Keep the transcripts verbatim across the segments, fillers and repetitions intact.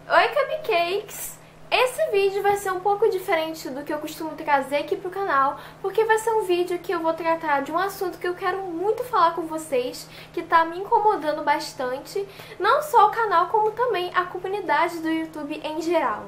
Oi, Cupcakes! Esse vídeo vai ser um pouco diferente do que eu costumo trazer aqui pro canal, porque vai ser um vídeo que eu vou tratar de um assunto que eu quero muito falar com vocês, que tá me incomodando bastante, não só o canal, como também a comunidade do YouTube em geral.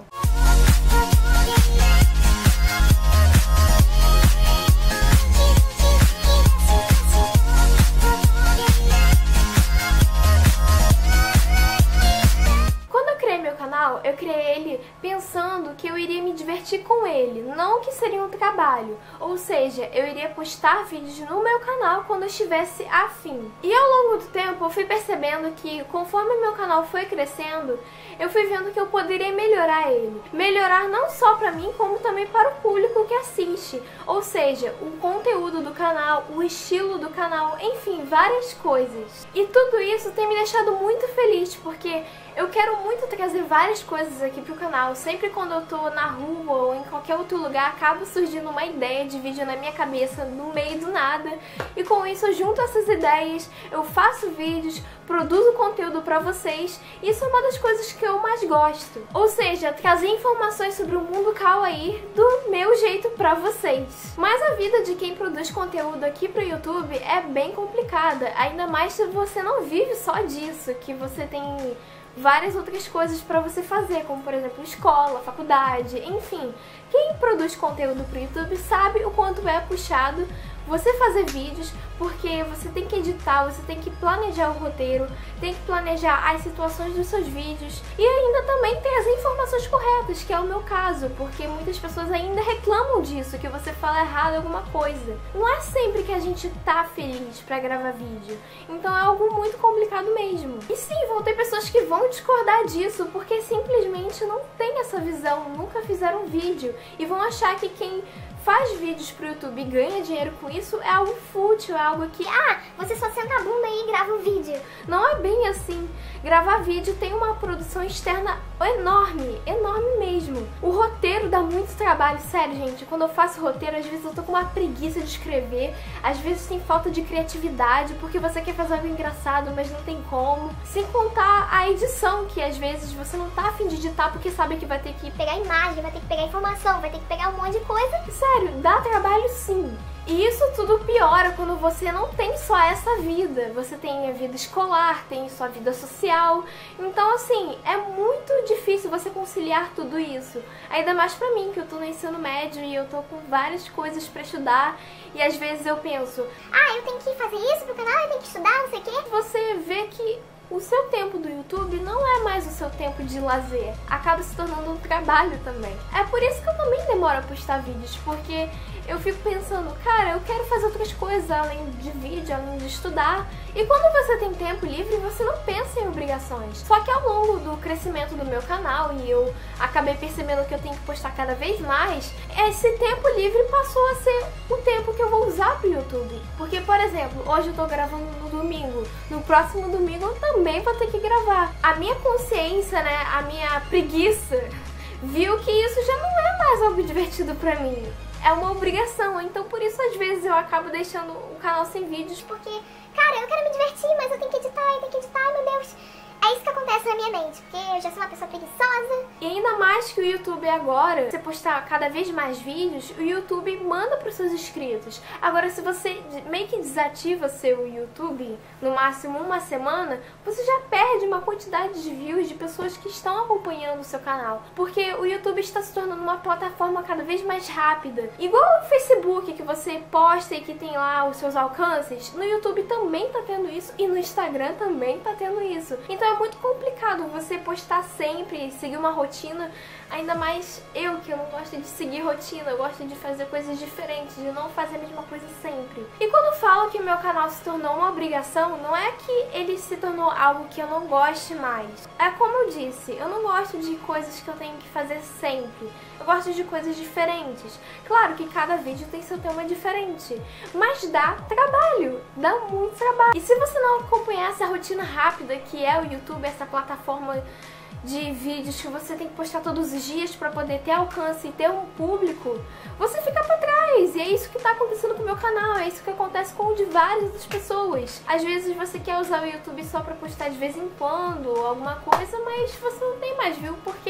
Eu criei ele pensando que eu iria me divertir com ele, não que seria um trabalho. Ou seja, eu iria postar vídeos no meu canal quando eu estivesse afim. E ao longo do tempo eu fui percebendo que conforme meu canal foi crescendo, eu fui vendo que eu poderia melhorar ele. Melhorar não só pra mim, como também para o público que assiste. Ou seja, o conteúdo do canal, o estilo do canal, enfim, várias coisas. E tudo isso tem me deixado muito feliz, porque eu quero muito trazer várias coisas aqui pro canal. Sempre quando eu tô na rua ou em qualquer outro lugar, acaba surgindo uma ideia de vídeo na minha cabeça, no meio do nada. E com isso eu junto essas ideias, eu faço vídeos, produzo conteúdo pra vocês. E isso é uma das coisas que eu mais gosto. Ou seja, trazer informações sobre o mundo kawaii do meu jeito pra vocês. Mas a vida de quem produz conteúdo aqui pro YouTube é bem complicada. Ainda mais se você não vive só disso, que você tem várias outras coisas para você fazer, como por exemplo escola, faculdade, enfim. Quem produz conteúdo pro YouTube sabe o quanto é puxado você fazer vídeos, porque você tem que editar, você tem que planejar o roteiro, tem que planejar as situações dos seus vídeos e ainda também ter as informações corretas, que é o meu caso, porque muitas pessoas ainda reclamam disso, que você fala errado alguma coisa. Não é sempre que a gente tá feliz pra gravar vídeo, então é algo muito complicado mesmo. E sim, vão ter pessoas que vão discordar disso, porque simplesmente não tem essa visão, nunca fizeram vídeo e vão achar que quem faz vídeos pro YouTube e ganha dinheiro com isso é algo fútil, é algo que, ah, você só senta a bunda aí e grava um vídeo. Não é bem assim. Gravar vídeo tem uma produção externa enorme, enorme mesmo. O roteiro dá muito trabalho, sério, gente. Quando eu faço roteiro, às vezes eu tô com uma preguiça de escrever, às vezes tem falta de criatividade, porque você quer fazer algo engraçado, mas não tem como. Sem contar a edição, que às vezes você não tá a fim de editar porque sabe que vai ter que pegar imagem, vai ter que pegar informação, vai ter que pegar um monte de coisa. Sério, dá trabalho sim. E isso tudo piora quando você não tem só essa vida. Você tem a vida escolar, tem sua vida social. Então, assim, é muito difícil você conciliar tudo isso. Ainda mais pra mim, que eu tô no ensino médio e eu tô com várias coisas pra estudar. E às vezes eu penso, ah, eu tenho que fazer isso pro canal, eu tenho que estudar, não sei o quê. Você vê que o seu tempo do YouTube não é mais o seu tempo de lazer, acaba se tornando um trabalho também. É por isso que eu também demoro a postar vídeos, porque eu fico pensando, cara, eu quero fazer outras coisas além de vídeo, além de estudar. E quando você tem tempo livre, você não pensa em obrigações. Só que ao longo do crescimento do meu canal, e eu acabei percebendo que eu tenho que postar cada vez mais, esse tempo livre passou a ser o tempo que eu vou usar pro YouTube. Porque, por exemplo, hoje eu tô gravando no domingo, no próximo domingo eu também vou ter que gravar. A minha consciência, né, a minha preguiça, viu que isso já não é mais algo divertido pra mim. É uma obrigação, então por isso às vezes eu acabo deixando o canal sem vídeos, porque, cara, eu quero me divertir, mas eu tenho que editar, eu tenho que editar, ai meu Deus. É isso que acontece na minha mente, porque eu já sou uma pessoa preguiçosa. E ainda mais que o YouTube agora, você postar cada vez mais vídeos, o YouTube manda para os seus inscritos. Agora, se você meio que desativa seu YouTube, no máximo uma semana, você já perde uma quantidade de views de pessoas que estão acompanhando o seu canal. Porque o YouTube está se tornando uma plataforma cada vez mais rápida. Igual o Facebook, que você posta e que tem lá os seus alcances, no YouTube também tá tendo isso e no Instagram também tá tendo isso. Então é muito complicado você postar sempre, seguir uma rotina, ainda mais eu que eu não gosto de seguir rotina, eu gosto de fazer coisas diferentes, de não fazer a mesma coisa sempre. E quando eu falo que meu canal se tornou uma obrigação, não é que ele se tornou algo que eu não goste mais. É como eu disse, eu não gosto de coisas que eu tenho que fazer sempre. Eu gosto de coisas diferentes. Claro que cada vídeo tem seu tema diferente, mas dá trabalho, dá muito trabalho. E se você não acompanhar essa rotina rápida que é o YouTube, essa plataforma de vídeos que você tem que postar todos os dias para poder ter alcance e ter um público, você fica pra trás. E é isso que tá acontecendo com o meu canal, é isso que acontece com o de várias outras pessoas. Às vezes você quer usar o YouTube só pra postar de vez em quando, alguma coisa, mas você não tem mais view porque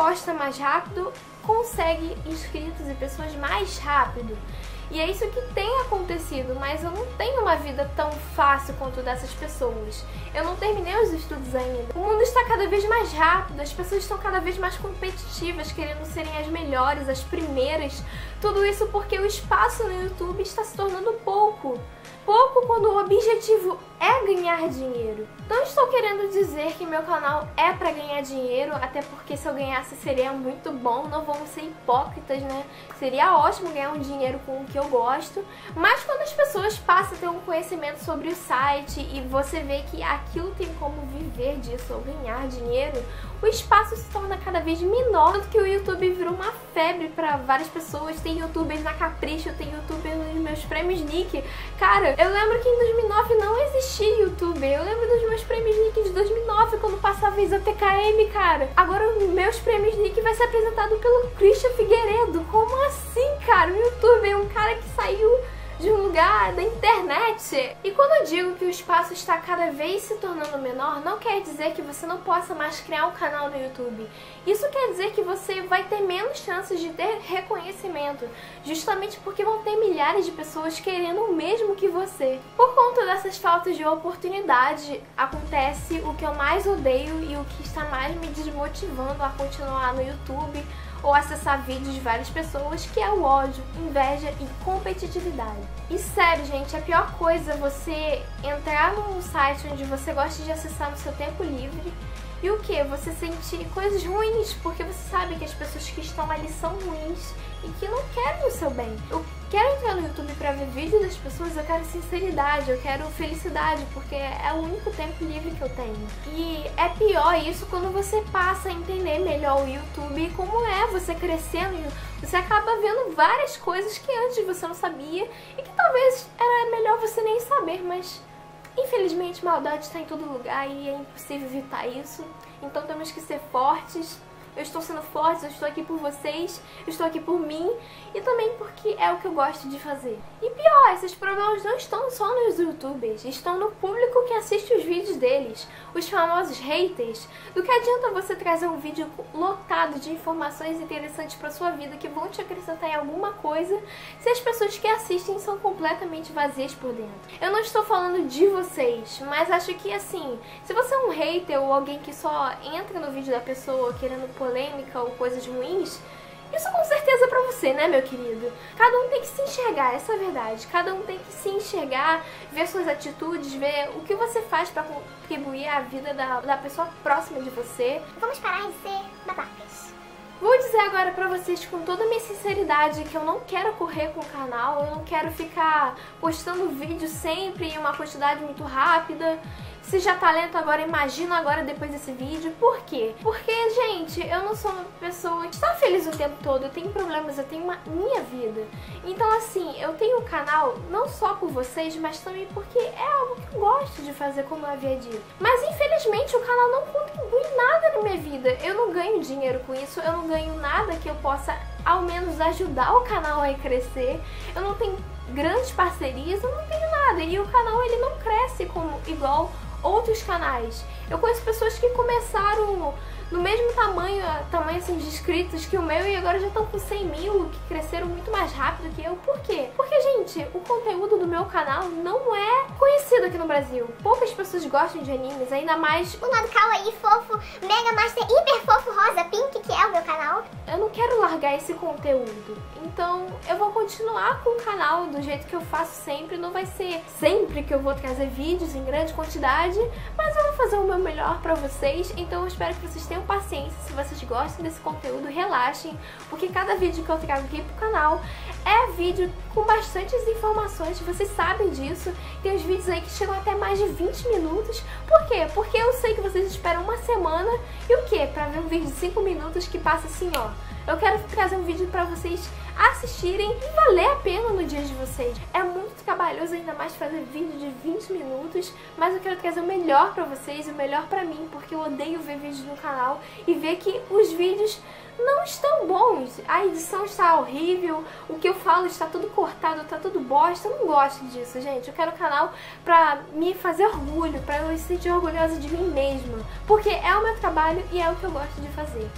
posta mais rápido consegue inscritos e pessoas mais rápido. E é isso que tem acontecido, mas eu não tenho uma vida tão fácil quanto dessas pessoas. Eu não terminei os estudos ainda. O mundo está cada vez mais rápido, as pessoas estão cada vez mais competitivas, querendo serem as melhores, as primeiras. Tudo isso porque o espaço no YouTube está se tornando pouco. Pouco quando o objetivo é ganhar dinheiro. Não estou querendo dizer que meu canal é para ganhar dinheiro, até porque se eu ganhasse seria muito bom, não vamos ser hipócritas, né? Seria ótimo ganhar um dinheiro com o que eu gosto, mas quando as pessoas passam a ter um conhecimento sobre o site e você vê que aquilo tem como viver disso ou ganhar dinheiro, o espaço se torna cada vez menor, tanto que o YouTube virou uma febre para várias pessoas. Tem youtubers na Capricho, tem youtubers nos meus prêmios Nick. Cara, eu lembro que em dois mil e nove não existia YouTube. Eu lembro dos meus prêmios Nick de dois mil e nove, quando passava Isa T K M, cara. Agora os meus prêmios Nick vai ser apresentado pelo Christian Figueiredo. Como assim, cara? O YouTube é um cara que saiu de um lugar da internet. E quando eu digo que o espaço está cada vez se tornando menor, não quer dizer que você não possa mais criar um canal no YouTube. Isso quer dizer que você vai ter menos chances de ter reconhecimento, justamente porque vão ter milhares de pessoas querendo o mesmo que você. Por conta dessas faltas de oportunidade, acontece o que eu mais odeio e o que está mais me desmotivando a continuar no YouTube ou acessar vídeos de várias pessoas, que é o ódio, inveja e competitividade. E sério, gente, a pior coisa é você entrar num site onde você gosta de acessar no seu tempo livre e o que? Você sentir coisas ruins, porque você sabe que as pessoas que estão ali são ruins e que não querem o seu bem. Eu quero entrar no YouTube pra ver vídeos das pessoas, eu quero sinceridade, eu quero felicidade, porque é o único tempo livre que eu tenho. E é pior isso quando você passa a entender melhor o YouTube e como é você crescendo. Você acaba vendo várias coisas que antes você não sabia e que talvez era melhor você nem saber, mas infelizmente maldade está em todo lugar e é impossível evitar isso. Então temos que ser fortes. Eu estou sendo forte, eu estou aqui por vocês, eu estou aqui por mim e também porque é o que eu gosto de fazer. E pior, esses problemas não estão só nos youtubers, estão no público que assiste os vídeos deles, os famosos haters. Do que adianta você trazer um vídeo lotado de informações interessantes para sua vida que vão te acrescentar em alguma coisa se as pessoas que assistem são completamente vazias por dentro? Eu não estou falando de vocês, mas acho que assim, se você é um hater ou alguém que só entra no vídeo da pessoa querendo polêmica ou coisas ruins, isso com certeza é pra você, né, meu querido? Cada um tem que se enxergar, essa é a verdade. Cada um tem que se enxergar, ver suas atitudes, ver o que você faz pra contribuir à vida da, da pessoa próxima de você. Vamos parar de ser babacas. Vou dizer agora pra vocês com toda a minha sinceridade que eu não quero correr com o canal, eu não quero ficar postando vídeo sempre em uma quantidade muito rápida. Se já tá lento agora, imagina agora depois desse vídeo. Por quê? Porque, gente, eu não sou uma pessoa que está feliz o tempo todo. Eu tenho problemas, eu tenho uma minha vida. Então, assim, eu tenho um canal não só por vocês, mas também porque é algo que eu gosto de fazer, como eu havia dito. Mas, infelizmente, o canal não contribui nada na minha vida. Eu não ganho dinheiro com isso, eu não ganho nada que eu possa, ao menos, ajudar o canal a crescer. Eu não tenho grandes parcerias, eu não tenho nada. E o canal, ele não cresce como igual outros canais. Eu conheço pessoas que começaram no mesmo tamanho, tamanho assim, de inscritos que o meu e agora já estão com cem mil, que cresceram muito mais rápido que eu. Por quê? Porque, gente, o conteúdo do meu canal não é conhecido aqui no Brasil. Poucas pessoas gostam de animes, ainda mais o lado kawaii, fofo, mega master, hiper fofo, rosa, pink, que é o meu canal. Eu não quero largar esse conteúdo. Então, eu vou continuar com o canal do jeito que eu faço sempre. Não vai ser sempre que eu vou trazer vídeos em grande quantidade, mas eu vou fazer o meu melhor pra vocês. Então, eu espero que vocês tenham paciência. Se vocês gostam desse conteúdo, relaxem, porque cada vídeo que eu trago aqui pro canal é vídeo com bastantes informações, vocês sabem disso. Tem uns vídeos aí que chegam até mais de vinte minutos. Por quê? Porque eu sei que vocês esperam uma semana e o quê? Pra ver um vídeo de cinco minutos que passa assim, ó. Eu quero trazer um vídeo pra vocês assistirem e valer a pena no dia de vocês. É muito trabalhoso, ainda mais fazer vídeo de vinte minutos, mas eu quero trazer o melhor pra vocês, o melhor pra mim, porque eu odeio ver vídeos no canal e ver que os vídeos não estão bons. A edição está horrível, o que eu falo está tudo cortado, está tudo bosta. Eu não gosto disso, gente. Eu quero o canal pra me fazer orgulho, pra eu me sentir orgulhosa de mim mesma, porque é o meu trabalho e é o que eu gosto de fazer.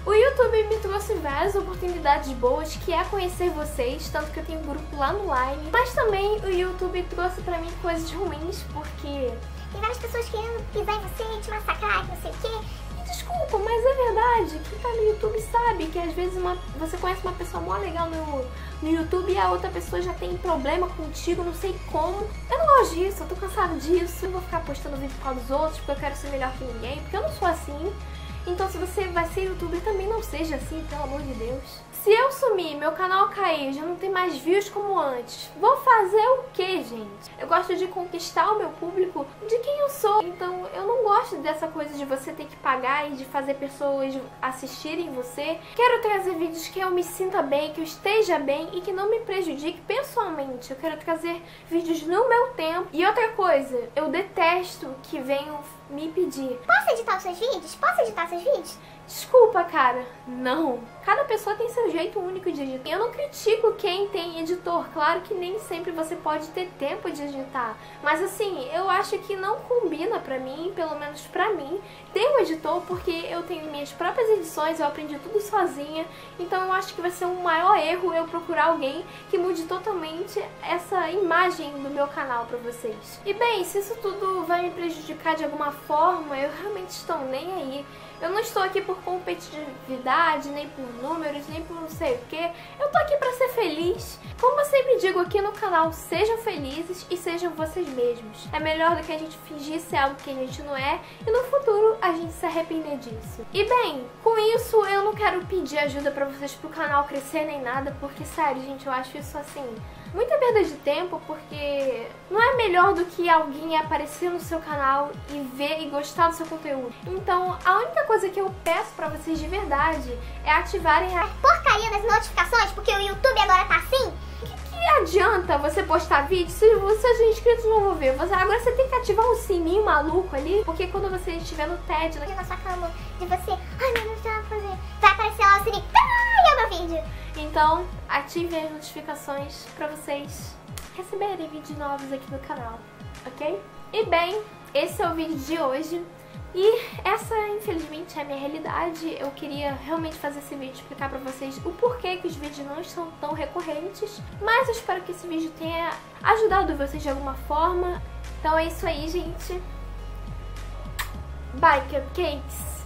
O YouTube me trouxe várias oportunidades boas, que é conhecer vocês, tanto que eu tenho um grupo lá no Line. Mas também o YouTube trouxe pra mim coisas ruins, porque tem várias pessoas querendo pisar em você, te massacrar, não sei o quê. Desculpa, mas é verdade. Quem tá no YouTube sabe que às vezes uma, você conhece uma pessoa mó legal no, no YouTube e a outra pessoa já tem problema contigo, não sei como. Eu não gosto disso, eu tô cansada disso. Eu vou ficar postando vídeo por causa dos outros porque eu quero ser melhor que ninguém, porque eu não sou assim. Então se você vai ser youtuber, também não seja assim, pelo amor de Deus. Se eu sumir, meu canal cair, já não tem mais views como antes, vou fazer o que, gente? Eu gosto de conquistar o meu público de quem eu sou. Então eu não gosto dessa coisa de você ter que pagar e de fazer pessoas assistirem você. Quero trazer vídeos que eu me sinta bem, que eu esteja bem e que não me prejudique pessoalmente. Eu quero trazer vídeos no meu tempo. E outra coisa, eu detesto que venham me pedir: posso editar os seus vídeos? Posso editar os seus vídeos? Desculpa, cara. Não. Cada pessoa tem seu jeito único de editar. Eu não critico quem tem editor. Claro que nem sempre você pode ter tempo de editar. Mas assim, eu acho que não combina pra mim, pelo menos pra mim, ter um editor, porque eu tenho minhas próprias edições, eu aprendi tudo sozinha. Então eu acho que vai ser um maior erro eu procurar alguém que mude totalmente essa imagem do meu canal pra vocês. E bem, se isso tudo vai me prejudicar de alguma forma, eu realmente estou nem aí. Eu não estou aqui por competitividade, nem por números, nem por não sei o que. Eu tô aqui pra ser feliz. Como eu sempre digo aqui no canal, sejam felizes e sejam vocês mesmos. É melhor do que a gente fingir ser algo que a gente não é e no futuro a gente se arrepender disso. E bem, com isso eu não quero pedir ajuda pra vocês pro canal crescer nem nada, porque sério, gente, eu acho isso assim muita perda de tempo, porque não é melhor do que alguém aparecer no seu canal e ver e gostar do seu conteúdo. Então, a única coisa que eu peço pra vocês de verdade é ativarem a porcaria das notificações, porque o YouTube agora tá assim. O que, que adianta você postar vídeo se os seus inscritos não vão ver? Você, agora você tem que ativar um sininho maluco ali, porque quando você estiver no T E D, na sua cama, de você, ai meu Deus, o que eu vou fazer? Vai aparecer lá o sininho, ai, é o meu vídeo. Então, ativem as notificações pra vocês receberem vídeos novos aqui no canal, ok? E bem, esse é o vídeo de hoje. E essa, infelizmente, é a minha realidade. Eu queria realmente fazer esse vídeo, explicar pra vocês o porquê que os vídeos não estão tão recorrentes. Mas eu espero que esse vídeo tenha ajudado vocês de alguma forma. Então é isso aí, gente. Bye, cupcakes!